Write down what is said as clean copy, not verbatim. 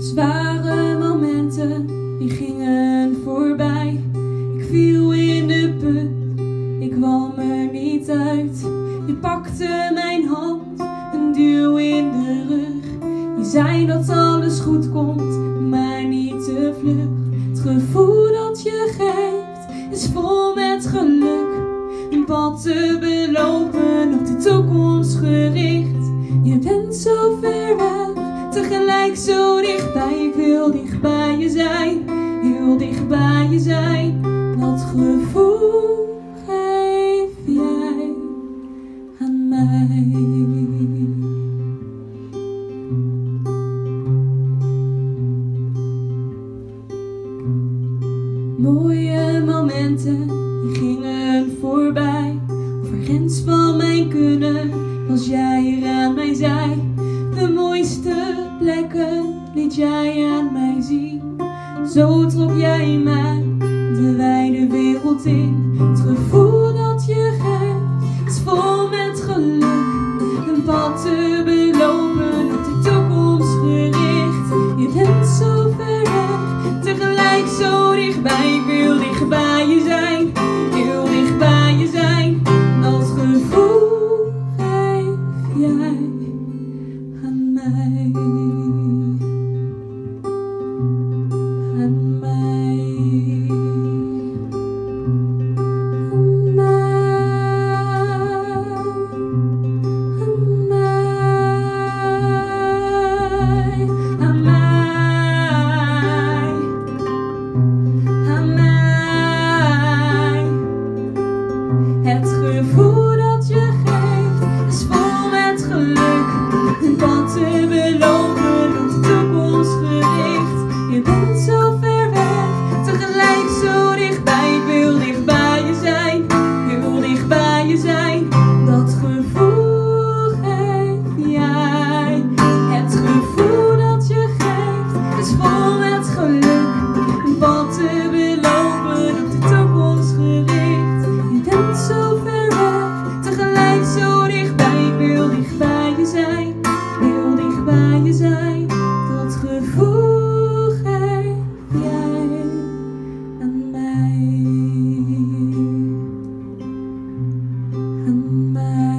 Zware momenten, die gingen voorbij. Ik viel in de put, ik kwam er niet uit. Je pakte mijn hand, een duw in de rug. Je zei dat alles goed komt, maar niet te vlug. Het gevoel dat je geeft, is vol met geluk. Een pad te belopen, op de toekomst gericht. Je bent zo ver weg, tegelijk zo dichtbij. Ik wil dicht bij je zijn, heel dicht bij je zijn. Dat gevoel geef jij aan mij. Mooie momenten, die gingen voorbij. Over grens van mijn kunnen, was jij er aan mijn zij. De mooiste plekken liet jij aan mij zien. Zo trok jij mij de wijde wereld in. Het gevoel dat je geeft, is vol met geluk. Een pad te belopen, op de toekomst gericht. Je bent zo ver weg, tegelijk zo dichtbij. Ik wil dicht bij je zijn, heel dicht bij je zijn. Dat gevoel geef jij aan mij. Aan mij. Aan mij. Aan mij. Aan mij. Het gevoel dat je geeft, is vol met geluk. Een pad te belopen, op de toekomst gericht. Je bent zo ver weg, tegelijk zo dichtbij. Ik wil dicht bij je zijn, heel dicht bij je zijn. Dat gevoel geef jij. Het gevoel dat je geeft, is vol met geluk. Een pad te belopen, op de toekomst gericht. Je bent zo ver weg, tegelijk zo dichtbij. Ik wil dicht bij je zijn, heel dicht bij je zijn. Dat gevoel geef jij aan mij. Aan mij.